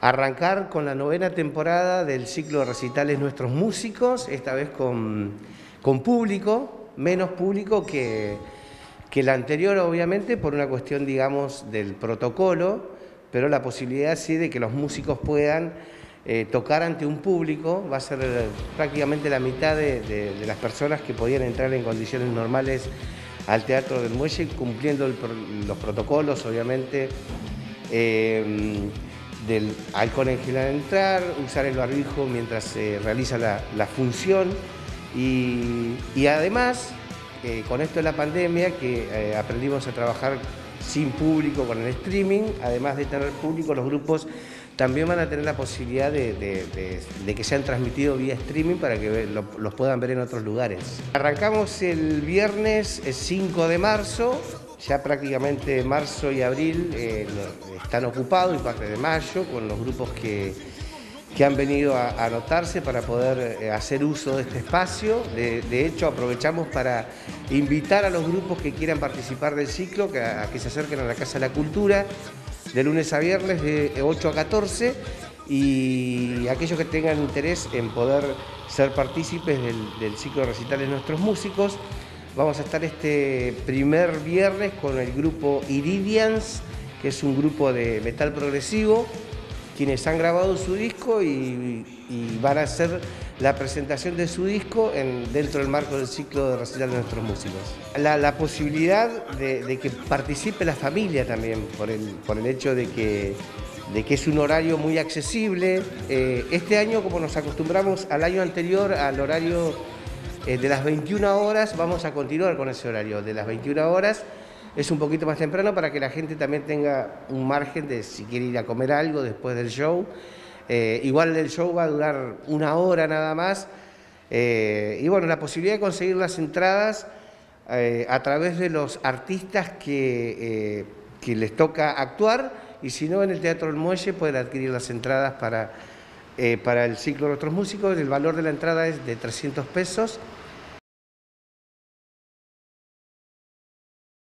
arrancar con la 9ª temporada del ciclo de recitales Nuestros Músicos, esta vez con público, menos público que la anterior, obviamente, por una cuestión, digamos, del protocolo, pero la posibilidad sí de que los músicos puedan tocar ante un público. Va a ser prácticamente la mitad de las personas que podían entrar en condiciones normales al Teatro del Muelle, cumpliendo los protocolos, obviamente, del alcohol en gel al entrar, usar el barbijo mientras se realiza la función y además, con esto de la pandemia, que aprendimos a trabajar sin público con el streaming, además de tener público, los grupos también van a tener la posibilidad de que sean transmitidos vía streaming para que los puedan ver en otros lugares. Arrancamos el viernes 5 de marzo, ya prácticamente marzo y abril están ocupados, y parte de mayo, con los grupos que han venido a anotarse para poder hacer uso de este espacio. De hecho, aprovechamos para invitar a los grupos que quieran participar del ciclo a que se acerquen a la Casa de la Cultura de lunes a viernes de 8 a 14, y aquellos que tengan interés en poder ser partícipes del ciclo de recitales Nuestros Músicos. Vamos a estar este primer viernes con el grupo Iridians, que es un grupo de metal progresivo, quienes han grabado su disco y van a hacer la presentación de su disco dentro del marco del ciclo de recital de Nuestros Músicos. La posibilidad de que participe la familia también, por el hecho de que es un horario muy accesible. Este año, como nos acostumbramos al año anterior, al horario de las 21 horas, vamos a continuar con ese horario de las 21 horas. Es un poquito más temprano para que la gente también tenga un margen de si quiere ir a comer algo después del show. Igual el show va a durar 1 hora nada más. Y bueno, la posibilidad de conseguir las entradas a través de los artistas que les toca actuar, y si no, en el Teatro del Muelle pueden adquirir las entradas para el ciclo de Nuestros Músicos. El valor de la entrada es de 300 pesos.